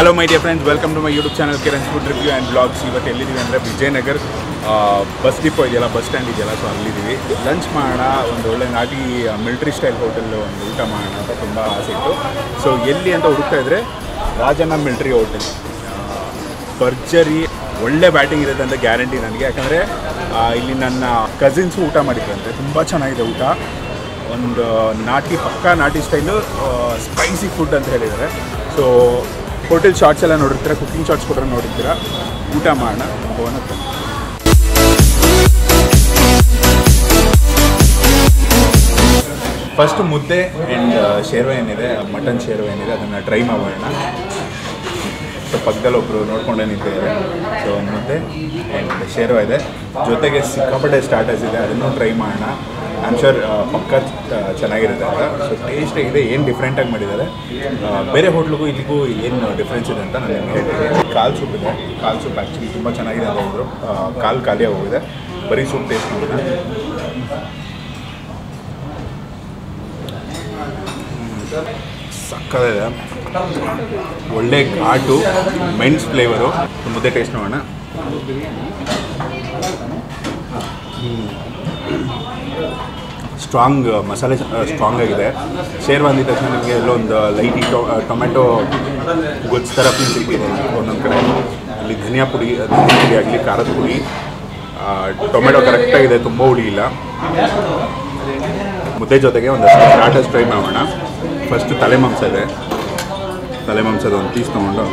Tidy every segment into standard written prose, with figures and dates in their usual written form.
Hello my dear friends, welcome to my YouTube channel Kiran's Food Review and Vlogs. ಇವತ್ತು ಎಲ್ಲಿದ್ದೀವಿ ಅಂದರೆ Vijayanagar bus depot ಇದೆಯಲ್ಲ, bus stand ಇದೆಯಲ್ಲ, so ಅಲ್ಲಿದ್ದೀವಿ. Lunch ಮಾಡೋಣ, ಒಂದು ಒಳ್ಳೆ ನಾಟಿ ಮಿಲಿಟರಿ ಸ್ಟೈಲ್ ಹೋಟೆಲ್ ಒಂದು ಊಟ ಮಾಡೋಣ ಅಂತ ತುಂಬ ಆಸೆ ಇತ್ತು. ಸೊ ಎಲ್ಲಿ ಅಂತ ಹುಡುಕ್ತಾ ಇದ್ದರೆ ರಾಜಣ್ಣ ಮಿಲಿಟರಿ ಹೋಟೆಲ್. ಭರ್ಜರಿ ಒಳ್ಳೆ ಬ್ಯಾಟಿಂಗ್ ಇರುತ್ತೆ ಅಂತ ಗ್ಯಾರಂಟಿ ನನಗೆ, ಯಾಕಂದರೆ ಇಲ್ಲಿ ನನ್ನ ಕಸಿನ್ಸು ಊಟ ಮಾಡಿದ್ರಂತೆ. ತುಂಬ ಚೆನ್ನಾಗಿದೆ ಊಟ, ಒಂದು ನಾಟಿ ಪಕ್ಕಾ ನಾಟಿ ಸ್ಟೈಲು ಸ್ಪೈಸಿ ಫುಡ್ ಅಂತ ಹೇಳಿದ್ದಾರೆ. ಸೊ ಹೋಟೆಲ್ ಶಾರ್ಟ್ಸ್ ಎಲ್ಲ ನೋಡಿರ್ತೀರ, ಕುಕಿಂಗ್ ಶಾರ್ಟ್ಸ್ ಕೂಡ ನೋಡಿರ್ತೀರ. ಊಟ ಮಾಡೋಣ ಹೋಗೋಣ. ಫಸ್ಟ್ ಮುದ್ದೆ ಆ್ಯಂಡ್ ಶೇರ್ವ ಏನಿದೆ, ಮಟನ್ ಶೇರ್ವ ಏನಿದೆ ಅದನ್ನು ಟ್ರೈ ಮಾಡೋಣ. ಸೊ ಪಕ್ಕದಲ್ಲಿ ಒಬ್ಬರು ನೋಡ್ಕೊಂಡೇ ನಿಂತಿದ್ದಾರೆ. ಸೊ ಮುದ್ದೆ ಆ್ಯಂಡ್ ಶೇರ್ವ ಇದೆ, ಜೊತೆಗೆ ಸಿಕ್ಕಾಪಟ್ಟೆ ಸ್ಟಾರ್ಟರ್ಸ್ ಇದೆ, ಅದನ್ನು ಟ್ರೈ ಮಾಡೋಣ. ಐ ಆಮ್ ಶ್ಯೂರ್ ಪಕ್ಕ ಚೆನ್ನಾಗಿರುತ್ತೆ ಅಂತ. ಸೊ ಟೇಸ್ಟ್ ಇದೆ, ಏನು ಡಿಫ್ರೆಂಟಾಗಿ ಮಾಡಿದ್ದಾರೆ, ಬೇರೆ ಹೋಟ್ಲಿಗೂ ಇಲ್ಲಿಗೂ ಏನು ಡಿಫ್ರೆನ್ಸ್ ಇದೆ ಅಂತ ನಾನು ನಿಮಗೆ ಹೇಳ್ತೀನಿ. ಕಾಲು ಸೂಪ್ ಇದೆ, ಕಾಲು ಸೂಪ್ ಆ್ಯಕ್ಚುಲಿ ತುಂಬ ಚೆನ್ನಾಗಿದೆ ಅಂತ ಹೇಳಿದ್ರು. ಕಾಲು ಖಾಲಿಯಾಗಿ ಹೋಗಿದೆ, ಬರೀ ಸೂಪ್ ಟೇಸ್ಟ್ ಮಾಡೋಣ. ಸಕ್ಕತ್ತಿದೆ, ಒಳ್ಳೆ ಘಾಟು, ಮೆಣಸು ಫ್ಲೇವರು. ಮುದ್ದೆ ಟೇಸ್ಟ್ ಮಾಡೋಣ. ಸ್ಟ್ರಾಂಗ್ ಮಸಾಲೆ, ಸ್ಟ್ರಾಂಗ್ ಆಗಿದೆ. ಶೇರ್ವ ಅಂದಿದ ತಕ್ಷಣ ನಿಮಗೆ ಎಲ್ಲೋ ಒಂದು ಲೈಟಿ ಟೊಮೆಟೊ ಗೊಜ್ಜು ಥರ ಪೀಸ್ ಸಿಕ್ಕಿದೆ ಒಂದೊಂದು ಕಡೆ. ಇಲ್ಲಿ ಧನಿಯಾ ಪುಡಿ ಆಗಲಿ, ಖಾರದ ಪುಡಿ, ಟೊಮೆಟೊ ಕರೆಕ್ಟಾಗಿದೆ, ತುಂಬ ಹುಳಿ ಇಲ್ಲ. ಮುದ್ದೆ ಜೊತೆಗೆ ಒಂದಷ್ಟು ಸ್ಟಾರ್ಟರ್ಸ್ ಟ್ರೈ ಮಾಡೋಣ. ಫಸ್ಟು ತಲೆ ಮಾಂಸ ಇದೆ, ತಲೆ ಮಾಂಸದ ಒಂದು ಪೀಸ್ ತೊಗೊಂಡು.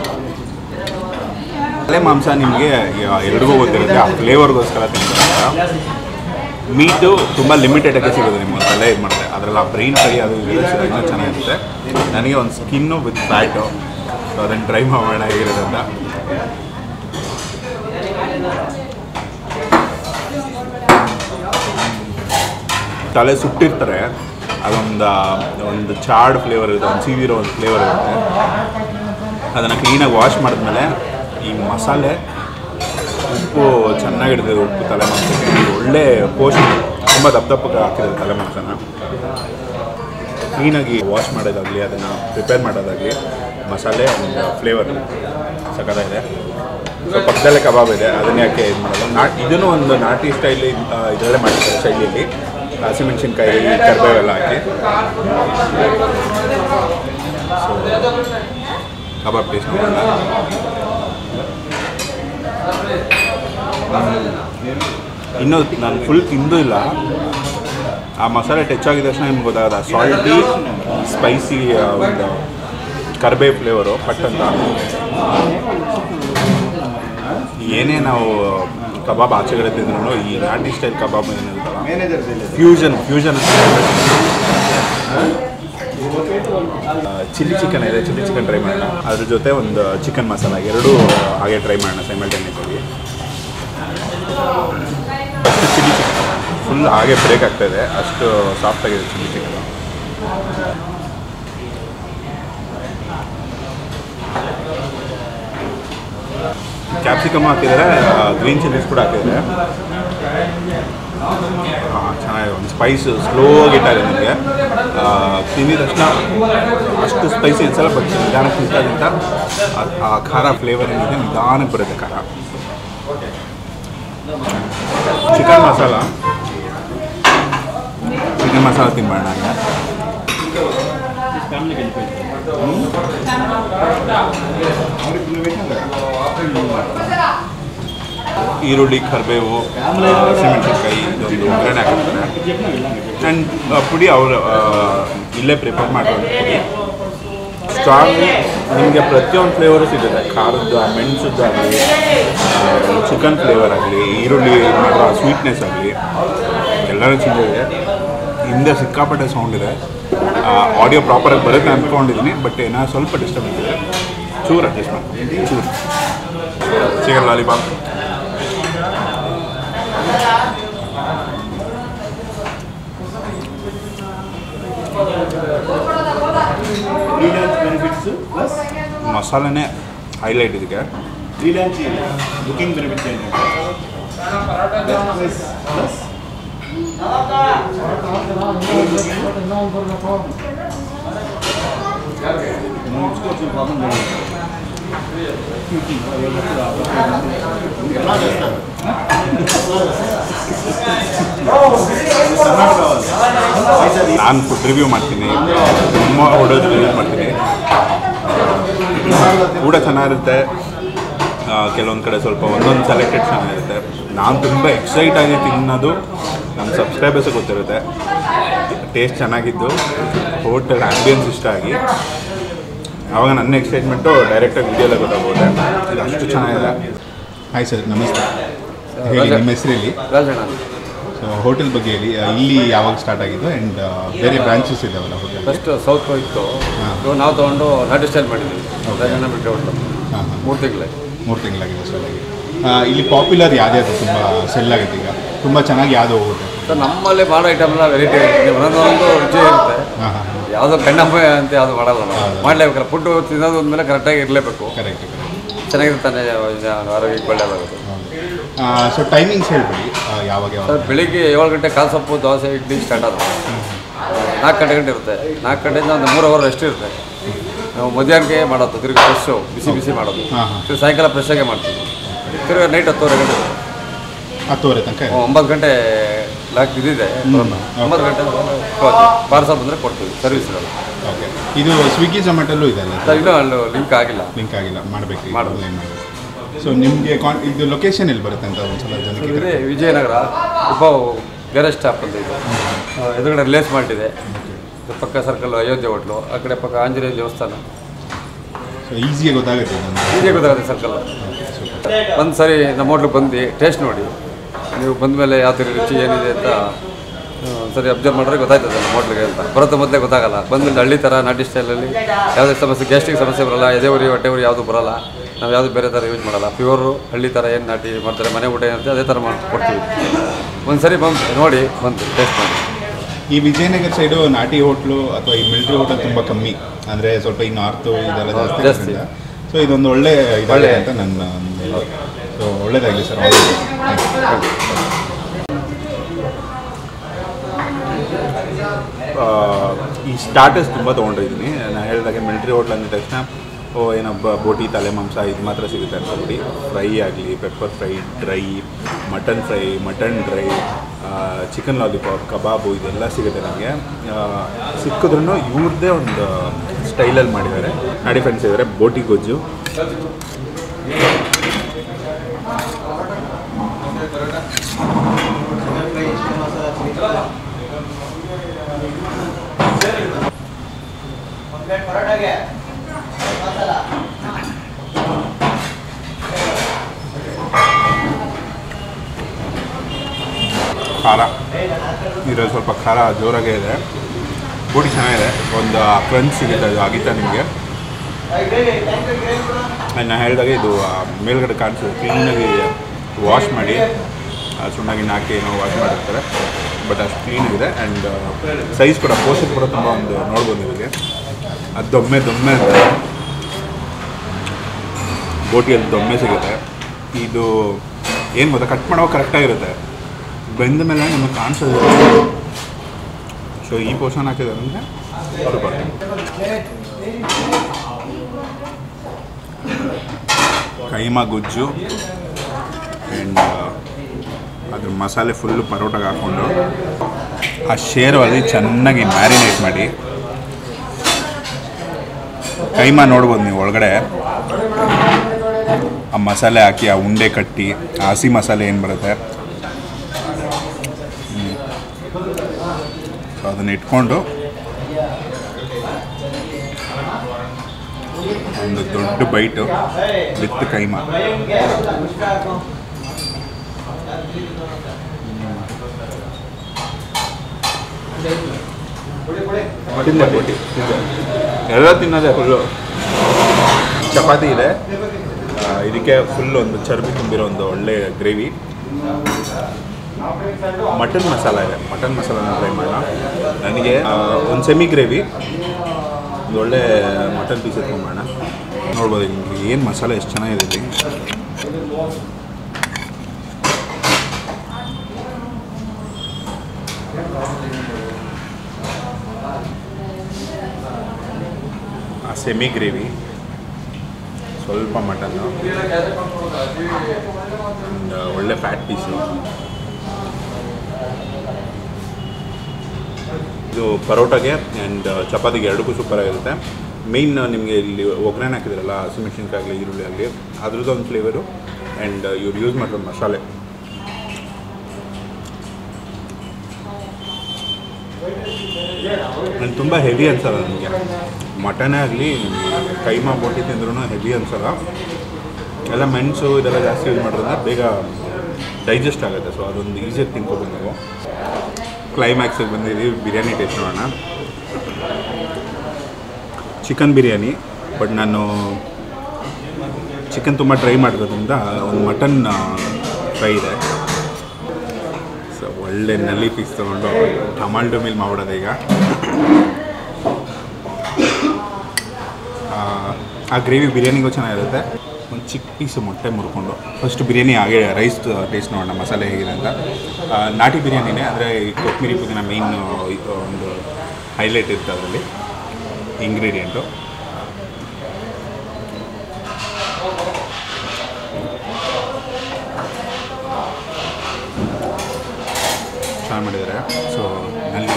ತಲೆ ಮಾಂಸ ನಿಮಗೆ ಎಲ್ರಿಗೂ ಗೊತ್ತಿರುತ್ತೆ, ಆ ಫ್ಲೇವರ್ಗೋಸ್ಕರ ತಿಂತಾರೆ. ಮೀಟು ತುಂಬ ಲಿಮಿಟೆಡಾಗಿ ಸಿಗೋದು ನಿಮ್ಗೆ, ತಲೆ ಇದು ಮಾಡಿದೆ. ಅದರಲ್ಲಿ ಆ ಬ್ರೈನ್ ಫ್ರೈ ಅದು ಇನ್ನೂ ಚೆನ್ನಾಗಿರುತ್ತೆ. ನನಗೆ ಒಂದು ಸ್ಕಿನ್ನು ವಿತ್ ಫ್ಯಾಟು, ಸೊ ಅದನ್ನು ಟ್ರೈ ಮಾಡೋಣ ಹೇಗಿರುತ್ತೆ ಅಂತ. ತಲೆ ಸುಟ್ಟಿರ್ತಾರೆ, ಅದೊಂದು ಚಾಡ್ ಫ್ಲೇವರ್ ಇರುತ್ತೆ, ಒಂದು ಸೀದಿರೋ ಒಂದು ಫ್ಲೇವರ್ ಇರುತ್ತೆ. ಅದನ್ನು ಕ್ಲೀನಾಗಿ ವಾಶ್ ಮಾಡಿದ್ಮೇಲೆ ಈ ಮಸಾಲೆ, ಉಪ್ಪು ಚೆನ್ನಾಗಿರ್ತದೆ, ಉಪ್ಪು ತಲೆ ಮಾಂಸಕ್ಕೆ ಒಳ್ಳೆ ಪೋಷಣೆ. ತುಂಬ ದಪ್ಪಕ್ಕೆ ಹಾಕಿರೋದು ತಲೆ ಮಾಂಸನ. ಕ್ಲೀನಾಗಿ ವಾಶ್ ಮಾಡೋದಾಗಲಿ, ಅದನ್ನು ಪ್ರಿಪೇರ್ ಮಾಡೋದಾಗಲಿ, ಮಸಾಲೆ ಒಂದು ಫ್ಲೇವರ್ ಸಕ್ಕತ್ತಾಗಿದೆ. ಸೊ ಪಕ್ಕದಲ್ಲೇ ಕಬಾಬ್ ಇದೆ, ಅದನ್ನೇ ಯಾಕೆ ಇದು ಮಾಡೋದು. ಇದನ್ನು ಒಂದು ನಾಟಿ ಸ್ಟೈಲಿ ಇದರಲ್ಲೇ ಮಾಡ್ತಾರೆ, ಶೈಲಿಯಲ್ಲಿ ಹಸಿಮೆಣ್ಸಿನ್ಕಾಯಿ, ಕರಿಬೇವೆಲ್ಲ ಹಾಕಿ. ಸೊ ಕಬಾಬ್ ಟೇಸ್ಟ್ ಮಾಡೋಣ. ಇನ್ನೂ ನಾನು ಫುಲ್ ತಿಂದೂ ಇಲ್ಲ. ಆ ಮಸಾಲೆ ಟಚ್ ಆಗಿದ ತಕ್ಷಣ ನಿಮ್ಗೆ ಗೊತ್ತಾಗದ ಸಾಲ್ಟಿ ಸ್ಪೈಸಿ ಒಂದು ಕರಿಬೇವು ಫ್ಲೇವರು ಪಟ್ ಅಂತ. ಏನೇ ನಾವು ಕಬಾಬ್ ಆಚೆಗಡೆ ತಿಂದ್ರೂ ಈ ನಾಟಿ ಸ್ಟೈಲ್ ಕಬಾಬ್ ಏನಿರುತ್ತಲ್ಲ, ಫ್ಯೂಷನ್ ಅಂತ. ಚಿಲ್ಲಿ ಚಿಕನ್ ಇದೆ, ಚಿಲ್ಲಿ ಚಿಕನ್ ಟ್ರೈ ಮಾಡೋಣ. ಅದ್ರ ಜೊತೆ ಒಂದು ಚಿಕನ್ ಮಸಾಲ, ಎರಡೂ ಹಾಗೆ ಟ್ರೈ ಮಾಡೋಣ ಸೈಮಲ್ಟೇನಿಯಸ್ಸಾಗಿ. ಅಷ್ಟು ಚಿಲ್ಲಿ ಚಿಕನ್ ಫುಲ್ ಹಾಗೆ ಬ್ರೇಕ್ ಆಗ್ತಾಯಿದೆ, ಅಷ್ಟು ಸಾಫ್ಟಾಗಿದೆ ಚಿಲ್ಲಿ ಚಿಕನ್. ಕ್ಯಾಪ್ಸಿಕಮ್ ಹಾಕಿದರೆ, ಗ್ರೀನ್ ಚಿಲ್ಲೀಸ್ ಕೂಡ ಹಾಕಿದ್ದಾರೆ. ಚೆನ್ನಾಗಿದೆ, ಒಂದು ಸ್ಪೈಸು ಸ್ಲೋಗಿ ಇಟ್ಟಾಗಿದೆ ನನಗೆ. ತಿಂದಿದ ತಕ್ಷಣ ಅಷ್ಟು ಸ್ಪೈಸಿ ಅನ್ಸಲ್ಲ, ಬಟ್ ನಿಧಾನಕ್ಕೆ ತಿಂತಾಗಿಂತ ಆ ಖಾರ ಫ್ಲೇವರ್ ಏನಿದೆ ನಿಧಾನಕ್ಕೆ ಬರುತ್ತೆ ಖಾರ. ಚಿಕನ್ ಮಸಾಲ ತಿನ್ಬೋಣ. ಈರುಳ್ಳಿ, ಕರಿಬೇವು, ಹಸಿಮೆಣಸಿನ್ಕಾಯಿ ಇದೊಂದು ಒಗ್ಗರಣೆ ಹಾಕಿರ್ತಾರೆ. ಆ್ಯಂಡ್ ಪುಡಿ ಅವರು ಇಲ್ಲೇ ಪ್ರಿಪೇರ್ ಮಾಡಿರೋ ಪುಡಿ. ಸ್ಟ್ರಾಂಗ್ ನಿಮಗೆ ಪ್ರತಿಯೊಂದು ಫ್ಲೇವರು ಸಿಗುತ್ತೆ, ಖಾರದ್ದು, ಮೆಣಸದ್ದಾಗಲಿ, ಚಿಕನ್ ಫ್ಲೇವರ್ ಆಗಲಿ, ಈರುಳ್ಳಿ ಮಾಡೋ ಸ್ವೀಟ್ನೆಸ್ ಆಗಲಿ, ಎಲ್ಲರೂ ಚೆನ್ನಾಗಿದೆ. ಹಿಂದೆ ಸಿಕ್ಕಾಪಟ್ಟೆ ಸೌಂಡ್ ಇದೆ, ಆಡಿಯೋ ಪ್ರಾಪರಾಗಿ ಬರುತ್ತೆ ಅಂದ್ಕೊಂಡಿದ್ದೀನಿ, ಬಟ್ ಏನೋ ಸ್ವಲ್ಪ ಡಿಸ್ಟರ್ಬೆನ್ಸ್ ಇದೆ. ಚೂರು ಅಡ್ಜಸ್ಟ್ ಮಾಡ್ತೀನಿ, ಚೂರು. ಚಿಕನ್ ಲಾಲಿಪಾಪ್, ಮಸಾಲೆನೇ ಹೈಲೈಟ್ ಇದಕ್ಕೆ. ಬುಕಿಂಗ್ ಬೆನಿಫಿಟ್ಸ್ ಏನು? ನಾನು ಫುಡ್ ರಿವ್ಯೂ ಮಾಡ್ತೀನಿ, ತುಂಬ ಹೋಟೆಲ್ ರಿವ್ಯೂ ಮಾಡ್ತೀನಿ. ಊಟ ಚೆನ್ನಾಗಿರುತ್ತೆ, ಕೆಲವೊಂದು ಕಡೆ ಸ್ವಲ್ಪ ಒಂದೊಂದು ಸೆಲೆಕ್ಟೆಡ್ ಚೆನ್ನಾಗಿರುತ್ತೆ. ನಾನು ತುಂಬ ಎಕ್ಸೈಟ್ ಆಗಿ ತಿನ್ನೋದು ನಮ್ಮ ಸಬ್ಸ್ಕ್ರೈಬರ್ಸ್ ಗೊತ್ತಿರುತ್ತೆ. ಟೇಸ್ಟ್ ಚೆನ್ನಾಗಿದ್ದು, ಹೋಟೆಲ್ ಆ್ಯಂಬಿಯನ್ಸ್ ಇಷ್ಟ ಆಗಿ, ಆವಾಗ ನನ್ನ ಎಕ್ಸೈಟ್ಮೆಂಟು ಡೈರೆಕ್ಟಾಗಿ ವಿಡಿಯೋಲ್ಲ ಗೊತ್ತಾಗುತ್ತೆ. ಇದು ಅಷ್ಟು ಚೆನ್ನಾಗಿದೆ. ಹಾಯ್ ಸರ್, ನಮಸ್ತೆ. ಹೇಳಿ ನಿಮ್ಮ ಹೆಸರಲ್ಲಿ? ರಾಜಣ್ಣ. ಸೊ ಹೋಟೆಲ್ ಬಗ್ಗೆ ಹೇಳಿ, ಇಲ್ಲಿ ಯಾವಾಗ ಸ್ಟಾರ್ಟ್ ಆಗಿದ್ದು ಆ್ಯಂಡ್ ಬೇರೆ ಬ್ರಾಂಚಸ್ ಇದ್ದಾವಲ್ಲ ಹೋಟೆಲ್? ಫಸ್ಟ್ ಸೌತ್ ಇತ್ತು, ನಾವು ತೊಗೊಂಡು ನಾಟಿ ಸ್ಟೈಲ್ ಮಾಡಿದ್ವಿ. ರಾಜಣ್ಣ ಬಿಟ್ಟೆ ಹೋಟೆಲ್. ಹಾಂ ಹಾಂ, 3 ತಿಂಗಳಾಗಿ. 3 ತಿಂಗಳಾಗಿದೆ ಸರ್. ಇಲ್ಲಿ ಪಾಪ್ಯುಲರ್ ಯಾವುದ್ಯಾವುದು ತುಂಬ ಸೆಲ್ ಆಗುತ್ತೆ ಈಗ, ತುಂಬ ಚೆನ್ನಾಗಿ ಯಾವುದು ಹೋಗುತ್ತೆ ಸರ್? ನಮ್ಮಲ್ಲಿ ಮಾಡೋ ಐಟಮ್ ಎಲ್ಲ ವೆರೈಟಿ ಇರುತ್ತೆ, ಒಂದೊಂದು ರುಚಿ ಇರುತ್ತೆ. ಹಾಂ ಹಾಂ, ಯಾವುದೋ ಕಣ್ಣಮ್ಮ ಅಂತ ಯಾವುದು ಮಾಡಲ್ಲ ನಾವು. ಮಾಡಲೇಬೇಕಲ್ಲ, ಫುಡ್ ತಿನ್ನೋದು ಅಂದಮೇಲೆ ಕರೆಕ್ಟಾಗಿ ಇರಲೇಬೇಕು. ಕರೆಕ್ಟ್. ಚೆನ್ನಾಗಿರ್ತಾನೆ, ಆರೋಗ್ಯಕ್ಕೆ ಒಳ್ಳೆಯದಾಗುತ್ತೆ. ಸೊ ಟೈಮಿಂಗ್ಸ್ ಹೇಳ್ಬಿಡಿ, ಯಾವಾಗ ಯಾವಾಗ? ಸರ್ ಬೆಳಿಗ್ಗೆ 7 ಗಂಟೆ ಕಾಲು ಸೊಪ್ಪು, ದೋಸೆ, ಇಡ್ಲಿ ಸ್ಟಾರ್ಟ್ ಆಗುತ್ತೆ. 4 ಗಂಟೆ ಇರುತ್ತೆ. 4 ಗಂಟೆಯಿಂದ ಒಂದು 3 ಅವರ್ ರೆಸ್ಟ್ ಇರುತ್ತೆ. ನಾವು ಮಧ್ಯಾಹ್ನಕ್ಕೆ ಮಾಡೋದು, ತಿರುಗಿ ಫ್ರೆಶ್ಶು ಬಿಸಿ ಮಾಡೋದು. ತಿರುಗಿ ಸಾಯಂಕಾಲ ಫ್ರೆಶ್ಶಾಗೆ ಮಾಡ್ತೀವಿ. ತಿರುಗಿ ನೈಟ್ 10 ಗಂಟೆ, 10 ತನಕ. 9 ಗಂಟೆ ಲಾಕ್ ಇದಿದೆ. 9 ಗಂಟೆ ಪಾರ್ಸಲ್ ಬಂದರೆ ಕೊಡ್ತೀವಿ ಸರ್ವಿಸ್ಗಳು. ಓಕೆ. ಇದು ಸ್ವಿಗ್ಗಿ ಝೊಮ್ಯಾಟೊಲ್ಲೂ ಇದೆ ಅಲ್ಲ ಸರ್? ಇನ್ನೂ ಅಲ್ಲಿ ಲಿಂಕ್ ಆಗಿಲ್ಲ. ಮಾಡಬೇಕು. ಸೊ ನಿಮಗೆ ಇದು ಲೊಕೇಶನ್ ಎಲ್ಲಿ ಬರುತ್ತೆ ಅಂತ ಒಂದ್ಸಲ ಜನಕ್ಕೆ? ಇದೆ ವಿಜಯನಗರ ಗ್ಯಾರೇಜ್ ಸ್ಟಾಪ್ ಅಂತ ಇದೆ. ಎದುರುಗಡೆ ರಿಲೇಸ್ ಮಾಡಿದೆ. ಪಕ್ಕ ಸರ್ಕಲ್ ಅಯೋಧ್ಯೆ ಹೋಟ್ಲು, ಆ ಕಡೆ ಪಕ್ಕ ಆಂಜನೇಯ ದೇವಸ್ಥಾನ. ಸೊ ಈಸಿಯಾಗಿ ಗೊತ್ತಾಗುತ್ತೆ ಸರ್ಕಲ್. ಒಂದು ಸರಿ ನಮ್ಮ ಹೋಟ್ಲಿಗೆ ಬಂದು ಟೇಸ್ಟ್ ನೋಡಿ, ನೀವು ಬಂದಮೇಲೆ ಯಾವ ಥರ ರುಚಿ ಏನಿದೆ ಅಂತ ಸರಿ ಅಬ್ಸರ್ವ್ ಮಾಡಿದ್ರೆ ಗೊತ್ತಾಯ್ತದೆ ನಮ್ಮ ಹೋಟ್ಲಿಗೆ ಅಂತ. ಬರೋದು ಮೊದಲೇ ಗೊತ್ತಾಗಲ್ಲ. ಬಂದಮೇಲೆ ಹಳ್ಳಿ ಥರ ನಾಟಿ ಸ್ಟೈಲಲ್ಲಿ ಯಾವುದೇ ಸಮಸ್ಯೆ, ಗ್ಯಾಸ್ಟ್ರಿಕ್ ಸಮಸ್ಯೆ ಬರೋಲ್ಲ, ಎದೆ ಉರಿ ಹೊಟ್ಟೆ ಉರಿ ಯಾವುದು ಬರೋಲ್ಲ. ನಾವು ಯಾವುದು ಬೇರೆ ಥರ ಯೂಸ್ ಮಾಡಲ್ಲ. ಪ್ಯೂರು ಹಳ್ಳಿ ಥರ ಏನು ನಾಟಿ ಮಾಡ್ತಾರೆ, ಮನೆ ಊಟ ಏನಿರುತ್ತೆ ಅದೇ ಥರ ಕೊಡ್ತೀವಿ. ಒಂದು ಸರಿ ಬಂದು ನೋಡಿ, ಬಂದು ಟೇಸ್ಟ್ ಮಾಡಿ. ಈ ವಿಜಯನಗರ ಸೈಡು ನಾಟಿ ಹೋಟ್ಲು ಅಥವಾ ಈ ಮಿಲ್ಟ್ರಿ ಹೋಟೆಲ್ ತುಂಬ ಕಮ್ಮಿ, ಅಂದರೆ ಸ್ವಲ್ಪ ಈ ನಾರ್ತು ಇದೆಲ್ಲ ಜಾಸ್ತಿ. ಸೊ ಇದೊಂದು ಒಳ್ಳೆ ಅಂತ ನನ್ನ. ಸೊ ಒಳ್ಳೇದಾಗಲಿ ಸರ್. ಈ ಸ್ಟಾರ್ಟರ್ಸ್ ತುಂಬ ತೊಗೊಂಡಿದ್ದೀನಿ. ನಾನು ಹೇಳಿದಾಗೆ ಮಿಲ್ಟ್ರಿ ಹೋಟ್ಲ್ ಅಂದ ತಕ್ಷಣ ಏನಬ್ಬ ಬೋಟಿ, ತಲೆ ಮಾಂಸ ಇದು ಮಾತ್ರ ಸಿಗುತ್ತೆ ಅನ್ಕೊಬಿಡಿ. ಫ್ರೈ ಆಗಲಿ, pepper fry, dry, mutton fry, mutton dry, chicken lollipop, kebab ಇದೆಲ್ಲ ಸಿಗುತ್ತೆ ನನಗೆ. ಸಿಕ್ಕಿದ್ರೂ ಇವ್ರದ್ದೇ ಒಂದು ಸ್ಟೈಲಲ್ಲಿ ಮಾಡಿದ್ದಾರೆ. ನಾಡಿ ಫ್ರೆಂಡ್ಸ್ ಇದ್ದಾರೆ. ಬೋಟಿ ಗೊಜ್ಜು, ಖಾರ ಇದರಲ್ಲಿ ಸ್ವಲ್ಪ ಖಾರ ಜೋರಾಗೇ ಇದೆ. ಬೋಟಿ ಚೆನ್ನಾಗಿದೆ, ಒಂದು ಕ್ರಂಚ್ ಸಿಗುತ್ತೆ, ಅದು ಆಗಿತ್ತಾ ನಿಮಗೆ? ನಾನು ಹೇಳಿದಾಗೆ ಇದು ಮೇಲ್ಗಡೆ ಕಾಣಿಸೋದು ಕ್ಲೀನಾಗಿ ವಾಶ್ ಮಾಡಿ ಸುಣ್ಣಾಗಿನ ಹಾಕಿ ಏನೋ ವಾಶ್ ಮಾಡಿರ್ತಾರೆ, ಬಟ್ ಅಷ್ಟು ಕ್ಲೀನಾಗಿದೆ. ಆ್ಯಂಡ್ ಸೈಜ್ ಕೂಡ, ಪೋಷನ್ ಕೂಡ ತುಂಬ ಒಂದು ನೋಡ್ಬೋದು ನಿಮಗೆ. ಅದು ದೊಮ್ಮೆ ಅಂತ ಬೋಟಿಯಲ್ಲಿ ದೊಮ್ಮೆ ಸಿಗುತ್ತೆ. ಇದು ಏನು ಗೊತ್ತಾ, ಕಟ್ ಮಾಡೋವಾಗ ಕರೆಕ್ಟಾಗಿರುತ್ತೆ, ಬೆಂದ ಮೇಲೆ ನಮಗೆ ಕಾಣಿಸೋದು. ಸೊ ಈ ಪೋಷನ್ ಹಾಕಿದ್ದಾರೆ ಅಂದರೆ ಸೂಪರ್. ಕೈಮಾ ಗೊಜ್ಜು ಆ್ಯಂಡ್ ಅದ್ರ ಮಸಾಲೆ ಫುಲ್ಲು ಪರೋಟಾಗೆ ಹಾಕ್ಕೊಂಡು ಆ ಶೇರ್ವಲ್ಲಿ ಚೆನ್ನಾಗಿ ಮ್ಯಾರಿನೇಟ್ ಮಾಡಿ, ಕೈಮಾ ನೋಡ್ಬೋದು ನೀವು ಒಳಗಡೆ ಆ ಮಸಾಲೆ ಹಾಕಿ, ಆ ಉಂಡೆ ಕಟ್ಟಿ, ಆ ಹಸಿ ಮಸಾಲೆ ಏನು ಬರುತ್ತೆ ಸೊ ಅದನ್ನು ಇಟ್ಕೊಂಡು ಒಂದು ದೊಡ್ಡ ಬೈಟು ವಿತ್ ಕೈಮಾ. ಬೋಟಿ ಎಲ್ಲ ತಿನ್ನೋದೇ ಫುಲ್ಲು. ಚಪಾತಿ ಇದೆ, ಇದಕ್ಕೆ ಫುಲ್ ಒಂದು ಚರ್ಬಿ ತುಂಬಿರೋ ಒಂದು ಒಳ್ಳೆ ಗ್ರೇವಿ. ಮಟನ್ ಮಸಾಲ ಇದೆ, ಮಟನ್ ಮಸಾಲನ ಟ್ರೈ ಮಾಡೋಣ. ನನಗೆ ಒಂದು ಸೆಮಿ ಗ್ರೇವಿ, ಒಂದು ಒಳ್ಳೆ ಮಟನ್ ಪೀಸ್ ಎತ್ಕೊಂಬೋಣ. ನೋಡ್ಬೋದು ನಿಮಗೆ ಏನು ಮಸಾಲೆ ಎಷ್ಟು ಚೆನ್ನಾಗಿದೆ ಇಲ್ಲಿ. ಆ ಸೆಮಿ ಗ್ರೇವಿ ಸ್ವಲ್ಪ ಮಟನ್ನು, ಒಳ್ಳೆ ಫ್ಯಾಟ್ ಪೀಸು. ಇದು ಪರೋಟಾಗೆ ಆ್ಯಂಡ್ ಚಪಾತಿಗೆ ಎರಡಕ್ಕೂ ಸೂಪರಾಗಿರುತ್ತೆ. ಮೇಯ್ನ್ ನಿಮಗೆ ಇಲ್ಲಿ ಒಗ್ಗರಣೆ ಹಾಕಿದ್ರಲ್ಲ, ಹಸಿಮೆಣಸಿನ್ಕಾಯಿ ಆಗಲಿ ಈರುಳ್ಳಿ ಆಗಲಿ, ಅದ್ರದ್ದು ಒಂದು ಫ್ಲೇವರು ಆ್ಯಂಡ್ ಇವ್ರು ಯೂಸ್ ಮಾಡಿರೋ ಮಸಾಲೆ. ನಾನು ತುಂಬ ಹೆವಿ ಅನ್ಸಲ್ಲ ನನಗೆ. ಮಟನೇ ಆಗಲಿ ಕೈಮಾ ಬೋಟಿ ತಿಂದ್ರೂ ಹೆವಿ ಅನ್ಸಲ್ಲ. ಎಲ್ಲ ಮೆಣಸು ಇದೆಲ್ಲ ಜಾಸ್ತಿ ಯೂಸ್ ಮಾಡೋದ್ರಿಂದ ಬೇಗ ಡೈಜೆಸ್ಟ್ ಆಗುತ್ತೆ. ಸೊ ಅದೊಂದು ಈಸಿಯಾಗಿ ತಿನ್ಕೋಬೋದು ನಾವು. ಕ್ಲೈಮ್ಯಾಕ್ಸಿಗೆ ಬಂದಿದ್ದೀವಿ, ಬಿರಿಯಾನಿ ಟೇಸ್ಟ್ ಮಾಡೋಣ. ಚಿಕನ್ ಬಿರಿಯಾನಿ, ಬಟ್ ನಾನು ಚಿಕನ್ ತುಂಬ ಟ್ರೈ ಮಾಡಿರೋದ್ರಿಂದ ಒಂದು ಮಟನ್ ಫ್ರೈ ಇದೆ. ಸೊ ಒಳ್ಳೆ ನಲ್ಲಿ ಪೀಸ್ ತೊಗೊಂಡು ಟಮಾಟೊ ಮೇಲೆ ಮಾಡ್ಬಿಡೋದು ಈಗ. ಆ ಗ್ರೇವಿ ಬಿರಿಯಾನಿಗೂ ಚೆನ್ನಾಗಿರುತ್ತೆ. ಒಂದು ಚಿಕ್ಕ ಪೀಸು ಮೊಟ್ಟೆ ಮುರ್ಕೊಂಡು ಫಸ್ಟ್ ಬಿರಿಯಾನಿ ಹಾಗೆ ರೈಸ್ ಟೇಸ್ಟ್ ನೋಡೋಣ ಮಸಾಲೆ ಹೇಗಿದೆ ಅಂತ. ನಾಟಿ ಬಿರಿಯಾನಿನೇ, ಆದರೆ ಈ ಕೊತ್ತಂಬರಿ ಪುದೀನ ಮೇಯ್ನ್ ಒಂದು ಹೈಲೈಟ್ ಇರುತ್ತೆ ಅದರಲ್ಲಿ ಇಂಗ್ರೀಡಿಯೆಂಟು. ಚೆನ್ನಾಗಿ ಮಾಡಿದ್ದಾರೆ. ಸೊ ನಲ್ಲಿ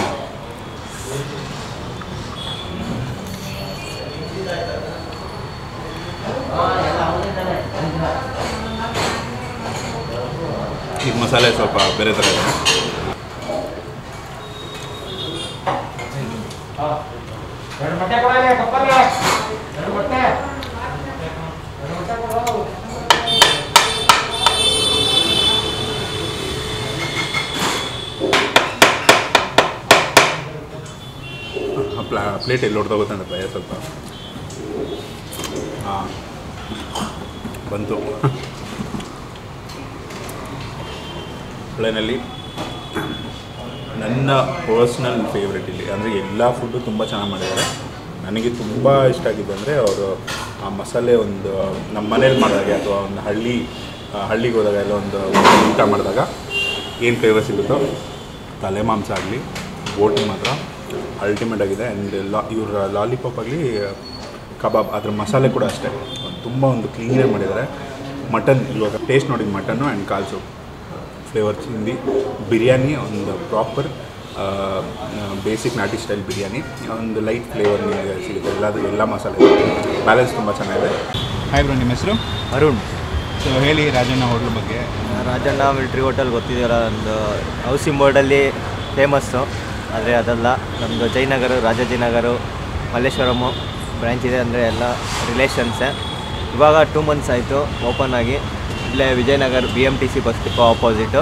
ಈಗ ಮಸಾಲೆ ಸ್ವಲ್ಪ ಬೇರೆ ಥರ ಇದೆ. ಪ್ಲೇಟ್ ಎಲ್ಲಿ ಹೊಡೆದೋಗುತ್ತಂತ ಭಯ ಸ್ವಲ್ಪ. ಹಾಂ ಬಂತು. ಪ್ಲೇನಲ್ಲಿ ನನ್ನ ಪರ್ಸ್ನಲ್ ಫೇವ್ರೆಟ್ ಇಲ್ಲಿ ಅಂದರೆ ಎಲ್ಲ ಫುಡ್ಡು ತುಂಬ ಚೆನ್ನಾಗಿ ಮಾಡಿದ್ದಾರೆ. ನನಗೆ ತುಂಬ ಇಷ್ಟ ಆಗಿದ್ದು ಅಂದರೆ ಅವರು ಆ ಮಸಾಲೆ ಒಂದು ನಮ್ಮ ಮನೇಲಿ ಮಾಡಿದಾಗ ಅಥವಾ ಒಂದು ಹಳ್ಳಿಗೆ ಹೋದಾಗ ಎಲ್ಲ ಒಂದು ಊಟ ಮಾಡಿದಾಗ ಏನು ಫ್ಲೇವರ್ ಸಿಗುತ್ತೋ, ತಲೆ ಮಾಂಸ ಆಗಲಿ ಬೋಟಿ ಮಾತ್ರ ಅಲ್ಟಿಮೇಟ್ ಆಗಿದೆ. ಆ್ಯಂಡ್ ಇವ್ರ ಲಾಲಿಪಾಪ್ ಆಗಲಿ ಕಬಾಬ್ ಅದ್ರ ಮಸಾಲೆ ಕೂಡ ಅಷ್ಟೇ ತುಂಬ ಒಂದು ಕ್ಲೀನಾಗಿ ಮಾಡಿದ್ದಾರೆ. ಮಟನ್ ಇವಾಗ ಟೇಸ್ಟ್ ನೋಡಿ, ಮಟನ್ನು ಆ್ಯಂಡ್ ಕಾಲ್ಸು ಫ್ಲೇವರ್ ಚಿಂದಿ ಬಿರಿಯಾನಿ ಒಂದು ಪ್ರಾಪರ್ ಬೇಸಿಕ್ ನಾಟಿ ಸ್ಟೈಲ್ ಬಿರಿಯಾನಿ. ಒಂದು ಲೈಟ್ ಫ್ಲೇವರ್ ನಿಮಗೆ ಸಿಗುತ್ತೆ. ಎಲ್ಲ ಮಸಾಲೆ ಬ್ಯಾಲೆನ್ಸ್ ತುಂಬ ಚೆನ್ನಾಗಿದೆ. ಹಾಯ್ ಬ್ರೋ, ನಿಮ್ಮ ಹೆಸರು? ಅರುಣ್. ಸೊ ಹೇಳಿ ರಾಜಣ್ಣ ಹೋಟ್ಲ್ ಬಗ್ಗೆ. ರಾಜಣ್ಣ ಮಿಲ್ಟ್ರಿ ಹೋಟೆಲ್ ಗೊತ್ತಿದೆಯಲ್ಲ, ಒಂದು ಹೌಸಿಂಗ್ ಬೋರ್ಡಲ್ಲಿ ಫೇಮಸ್ಸು. ಆದರೆ ಅದಲ್ಲ, ನಮ್ಮದು ಜಯನಗರ, ರಾಜಾಜಿನಗರ, ಮಲ್ಲೇಶ್ವರಮು ಬ್ರ್ಯಾಂಚ್ ಇದೆ. ಅಂದರೆ ಎಲ್ಲ ರಿಲೇಷನ್ಸೇ. ಇವಾಗ 2 months ಆಯಿತು ಓಪನ್ ಆಗಿ. ಇಲ್ಲೇ Vijayanagara BMTC bus depot opposite.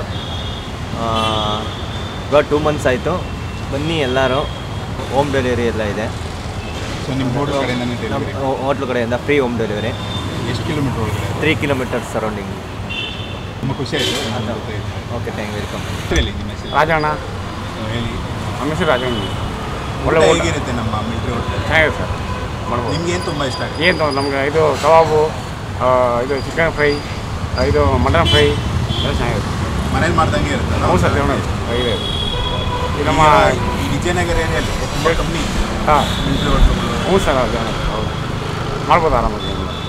ಇವಾಗ 2 months ಆಯಿತು. ಬನ್ನಿ ಎಲ್ಲರೂ. ಹೋಮ್ ಡೆಲಿವರಿ ಎಲ್ಲ ಇದೆ. ಸೊ ನಿಮ್ಮ ಹೋಟ್ಲ್ ಕಡೆಯಿಂದ ನಮ್ಮ ಹೋಟ್ಲು ಕಡೆಯಿಂದ ಫ್ರೀ ಹೋಮ್ ಡೆಲಿವರಿ. ಎಷ್ಟು ಕಿಲೋಮೀಟ್ರ್ ಒಳಗಡೆ? 3 kilometers ಸರೌಂಡಿಂಗ್. ತುಂಬ ಖುಷಿ ಆಯಿತು. Okay, thank you, welcome. ಹೇಳಿ ನಿಮ್ಮ ಹೆಸರು? ರಾಜಣ್ಣ. ಹೇಳಿ. ನಮ್ಮ ಹೆಸರು ರಾಜಣ್ಣ. ಒಳ್ಳೆ ಹೇಗಿರುತ್ತೆ ನಮ್ಮ ಮಿಲ್ಟ್ರಿ ಹೋಟ್ಲ್? ಚೆನ್ನಾಗಿದೆ ಸರ್, ಮಾಡ್ಬೋದು. ನಿಮ್ಗೆ ಏನು ತುಂಬ ಇಷ್ಟ ಆಗುತ್ತೆ? ಏನು ನಮಗೆ ಇದು ಕಬಾಬು, ಇದು ಚಿಕನ್ ಫ್ರೈ, ಇದು ಮಟನ್ ಫ್ರೈ ಎಲ್ಲ ಚೆನ್ನಾಗಿರುತ್ತೆ. ಮನೇಲಿ ಮಾಡ್ದಂಗೆ ಇರುತ್ತೆ. ಹ್ಞೂ ಸರ್, ಇದೆ ಈ ನಮ್ಮ ಈ ವಿಜಯನಗರ ಏರಿಯಲ್ಲಿ ತುಂಬ ಕಮ್ಮಿ ಹಾಂ ಮಿಲ್ಟ್ರಿ ಹೋಟ್ಲ್. ಹ್ಞೂ ಸರ್, ಹೌದು ಮಾಡ್ಬೋದು ಆರಾಮಾಗಿ.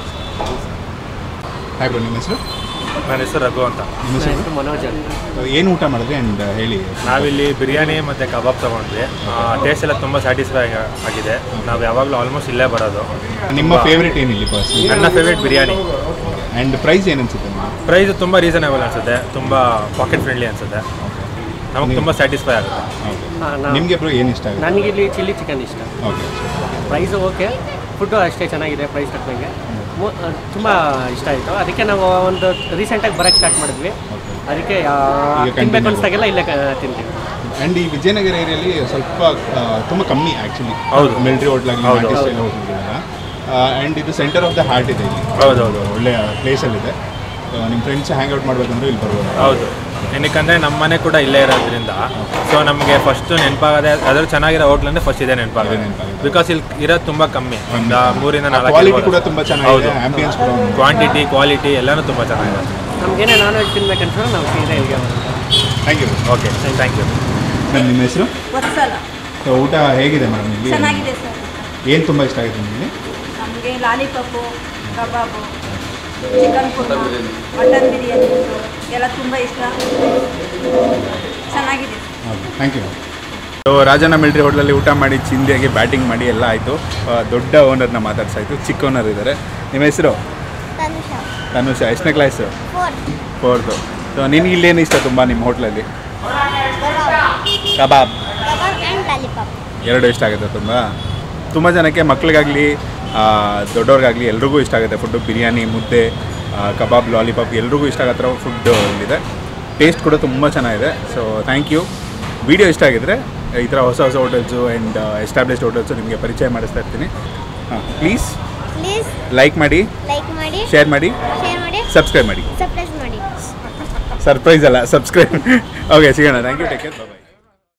ಹಾಯ್ ಬ್ರೋ, ನಿಮ್ಮ ಹೆಸರು? ನನ್ನ ಹೆಸರು ರಘು ಅಂತ. ನಿಮ್ಮ ಹೆಸರು? ಮನೋಜ್. ಏನು ಊಟ ಮಾಡಿದ್ರಿ ಆ್ಯಂಡ್ ಹೇಳಿ. ನಾವಿಲ್ಲಿ ಬಿರಿಯಾನಿ ಮತ್ತು ಕಬಾಬ್ ತೊಗೊಂಡ್ವಿ. ಟೇಸ್ಟ್ ಎಲ್ಲ ತುಂಬ ಸ್ಯಾಟಿಸ್ಫೈ ಆಗಿದೆ. ನಾವು ಯಾವಾಗಲೂ ಆಲ್ಮೋಸ್ಟ್ ಇಲ್ಲೇ ಬರೋದು. ನಿಮ್ಮ ಫೇವ್ರೇಟ್ ಏನಿಲ್ಲ ಪರ್ಸನ್? ನನ್ನ ಫೇವ್ರೇಟ್ ಬಿರಿಯಾನಿ. ಆ್ಯಂಡ್ ಪ್ರೈಸ್ ಏನು ಅನಿಸುತ್ತೆ? ಪ್ರೈಸ್ ತುಂಬ ರೀಸನೇಬಲ್ ಅನಿಸುತ್ತೆ, ತುಂಬ ಪಾಕೆಟ್ ಫ್ರೆಂಡ್ಲಿ ಅನಿಸುತ್ತೆ. ನಮಗೆ ತುಂಬ ಸ್ಯಾಟಿಸ್ಫೈ ಆಗುತ್ತೆ. ನಿಮಗೆ ಬ್ರೋ ಏನು ಇಷ್ಟ ಆಗುತ್ತೆ? ನನಗೆ ಇಲ್ಲಿ ಚಿಲ್ಲಿ ಚಿಕನ್ ಇಷ್ಟ. ಓಕೆ. ಪ್ರೈಸು ಓಕೆ, ಫುಡ್ಡು ಅಷ್ಟೇ ಚೆನ್ನಾಗಿದೆ. ಪ್ರೈಸ್ ತಕ್ಕಂಗೆ ತುಂಬ ಇಷ್ಟ ಆಯಿತು. ಅದಕ್ಕೆ ನಾವು ಒಂದು ರೀಸೆಂಟಾಗಿ ಬರೋಕ್ಕೆ ಸ್ಟಾರ್ಟ್ ಮಾಡಿದ್ವಿ. ಅದಕ್ಕೆ ತಿನ್ಬೇಕು ಅನಿಸ್ದಾಗೆಲ್ಲ ಇಲ್ಲೇ ತಿಂತೀವಿ. ಆ್ಯಂಡ್ ಈ ವಿಜಯನಗರ ಏರಿಯಲ್ಲಿ ಸ್ವಲ್ಪ ತುಂಬ ಕಮ್ಮಿ ಆ್ಯಕ್ಚುಲಿ. ಹೌದು, ಮಿಲ್ಟ್ರಿ ಹೋಟ್ಲಾಗಲಿ ನಾಟಿ ಸ್ಟೈಲ್ ಹೋಟ್ಲ್ಗಳೆಲ್ಲ. ಆ್ಯಂಡ್ ಇದು ಸೆಂಟರ್ ಆಫ್ ದ ಹಾರ್ಟ್ ಇದೆ ಇಲ್ಲಿ. ಹೌದೌದು, ಒಳ್ಳೆಯ ಪ್ಲೇಸಲ್ಲಿದೆ. ನಿಮ್ಮ ಫ್ರೆಂಡ್ಸ್ ಹ್ಯಾಂಗ್ ಔಟ್ ಮಾಡಬೇಕಂದ್ರೆ ಇಲ್ಲಿ ಬರ್ಬೋದು. ಹೌದು, ಏನಕ್ಕಂದರೆ ನಮ್ಮ ಮನೆ ಕೂಡ ಇಲ್ಲೇ ಇರೋದ್ರಿಂದ ಸೊ ನಮಗೆ ಫಸ್ಟು ನೆನಪಾಗದೆ ಅದ್ರ ಚೆನ್ನಾಗಿರೋ ಹೋಟ್ಲ್ ಅಂದರೆ ಫಸ್ಟ್ ಇದೆ ನೆನಪಾಗುತ್ತೆ. ಬಿಕಾಸ್ ಇಲ್ಲಿ ಇರೋದು ತುಂಬ ಕಮ್ಮಿ, ಒಂದು 3 ಇಂದ 4 ಕ್ವಾಲಿಟಿ ಕೂಡ ತುಂಬ ಚೆನ್ನಾಗಿದೆ. ಆಂಬಿಯನ್ಸ್ ಕೂಡ ಕ್ವಾಂಟಿಟಿ ಕ್ವಾಲಿಟಿ ಎಲ್ಲನೂ ತುಂಬ ಚೆನ್ನಾಗಿದೆ. ನಮಗೇನೇ ನಾನ್ ವೆಜ್ ತಿನ್ಬೇಕಂತ ನಾವು ಸೀದಾ ಇಲ್ಲಿಗೆ thank you. Okay, thank you. Ma'am, ನಿಮ್ಮ ಹೆಸರು? ವತ್ಸಲ. ಊಟ ಹೇಗಿದೆ ಮೇಡಮ್ ಇಲ್ಲಿ? ಚೆನ್ನಾಗಿದೆ ಸರ್. ಏನು ತುಂಬ ಇಷ್ಟ ಆಗಿದೆ ನಿಮಗೆ? ನಮಗೆ lollipop, kebab chicken kurma mutton biryani ಎಲ್ಲ ತುಂಬ ಇಷ್ಟ ಚೆನ್ನಾಗಿದೆ. Thank you. ಸೊ ರಾಜನ ಮಿಲ್ಟ್ರಿ ಹೋಟ್ಲಲ್ಲಿ ಊಟ ಮಾಡಿ ಚಿಂದಿಯಾಗಿ ಬ್ಯಾಟಿಂಗ್ ಮಾಡಿ ಎಲ್ಲ ಆಯಿತು. ದೊಡ್ಡ ಓನರ್ನ ಮಾತಾಡ್ಸಾಯಿತು. ಚಿಕ್ಕ ಓನರ್ ಇದ್ದಾರೆ. ನಿಮ್ಮ ಹೆಸರು? ತನುಷ. ಎಷ್ಟನೇ ಕ್ಲಾಸು? 4th. ಸೊ ನಿನಗೆ ಇಲ್ಲೇನು ಇಷ್ಟ ತುಂಬ ನಿಮ್ಮ ಹೋಟ್ಲಲ್ಲಿ? ಕಬಾಬ್ ಎರಡು ಇಷ್ಟ ಆಗುತ್ತೆ ತುಂಬ ಜನಕ್ಕೆ, ಮಕ್ಳಿಗಾಗಲಿ ದೊಡ್ಡವ್ರಿಗಾಗಲಿ ಎಲ್ರಿಗೂ ಇಷ್ಟ ಆಗುತ್ತೆ ಫುಡ್ಡು. ಬಿರಿಯಾನಿ, ಮುದ್ದೆ, ಕಬಾಬ್, ಲಾಲಿಪಾಪ್ ಎಲ್ರಿಗೂ ಇಷ್ಟ ಆಗೋ ಥರ ಫುಡ್ ಇಲ್ಲಿದೆ. ಟೇಸ್ಟ್ ಕೂಡ ತುಂಬ ಚೆನ್ನಾಗಿದೆ. So thank you. ವಿಡಿಯೋ ಇಷ್ಟ ಆಗಿದ್ದರೆ ಈ ಥರ ಹೊಸ ಹೊಸ ಹೋಟೆಲ್ಸು ಆ್ಯಂಡ್ ಎಸ್ಟಾಬ್ಲಿಷ್ಡ್ ಹೋಟೆಲ್ಸು ನಿಮಗೆ ಪರಿಚಯ ಮಾಡಿಸ್ತಾ ಇರ್ತೀನಿ. ಪ್ಲೀಸ್ ಲೈಕ್ ಮಾಡಿ, ಶೇರ್ ಮಾಡಿ, ಸಬ್ಸ್ಕ್ರೈಬ್ ಮಾಡಿ. ಸರ್ಪ್ರೈಸ್ ಅಲ್ಲ, ಸಬ್ಸ್ಕ್ರೈಬ್. ಓಕೆ, ಸಿಗೋಣ. Thank you. Take care. Bye.